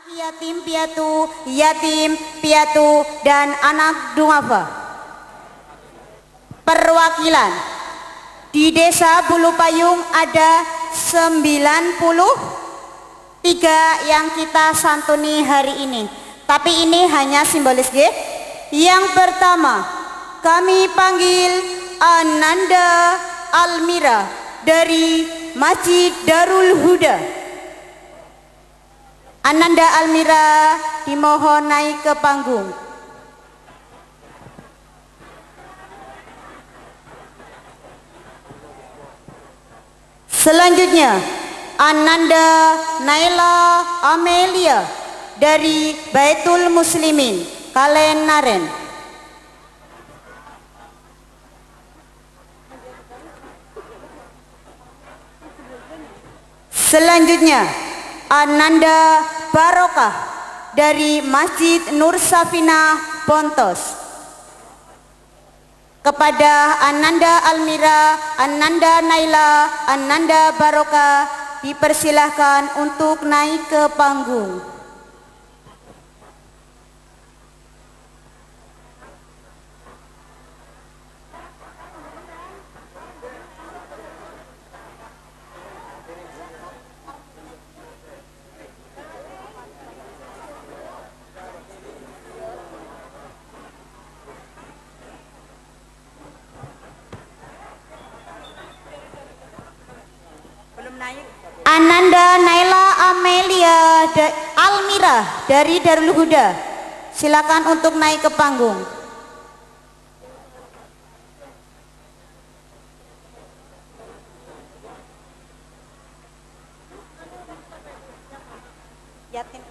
anak yatim piatu, dan anak duafa. Perwakilan di Desa Bulu Payung ada 93 yang kita santuni hari ini. Tapi ini hanya simbolis, ya. Yang pertama, kami panggil Ananda Almira dari Masjid Darul Huda. Ananda Almira dimohon naik ke panggung. Selanjutnya, Ananda Naila Amelia dari Baitul Muslimin, Kalen Naren. Selanjutnya, Ananda Barokah dari Masjid Nur Safinah Pontos. Kepada Ananda Almira, Ananda Naila, Ananda Barokah dipersilahkan untuk naik ke panggung. Ananda Naila Amelia Almira dari Darul Huda, silakan untuk naik ke panggung. Yatim.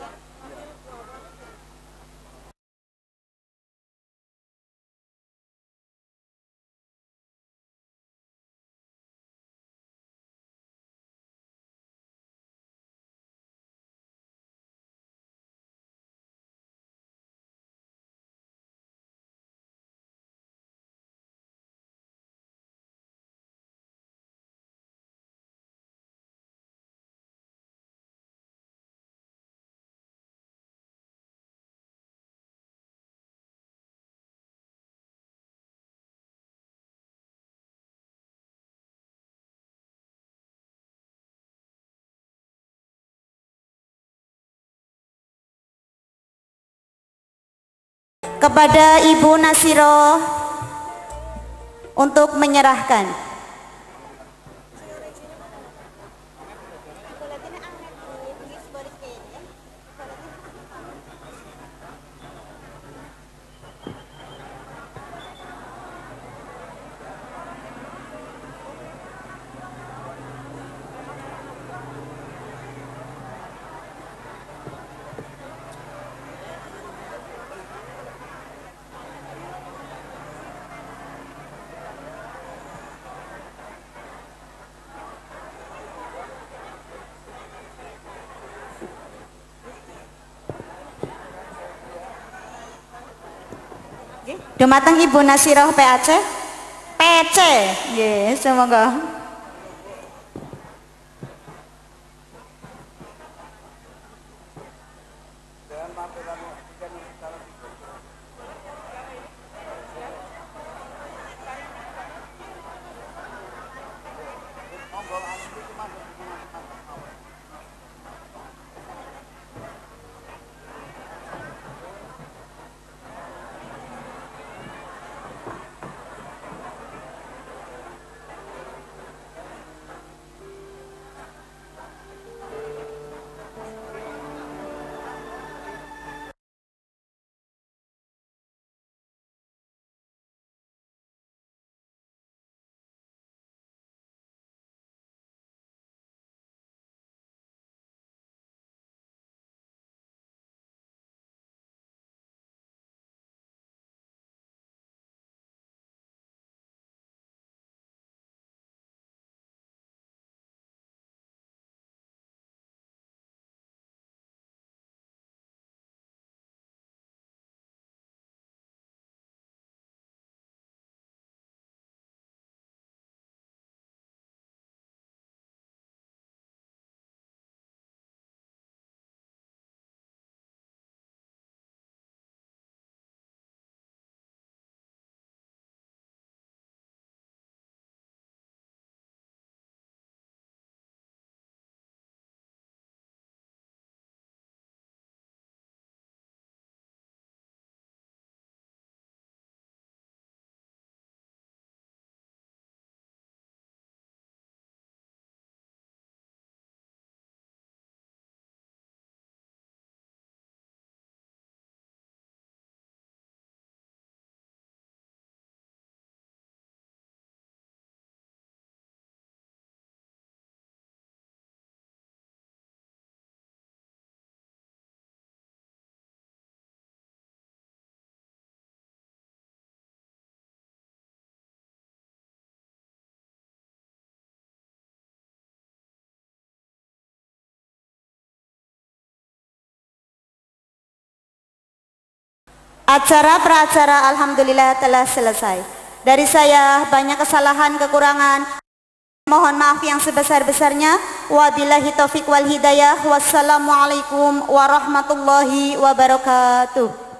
Kepada Ibu Nasiro untuk menyerahkan. Dumateng Ibu Nasiroh PAC, PC, semoga. Acara alhamdulillah telah selesai. Dari saya banyak kesalahan, kekurangan. Mohon maaf yang sebesar-besarnya. Wabillahi taufiq wal hidayah. Wassalamualaikum warahmatullahi wabarakatuh.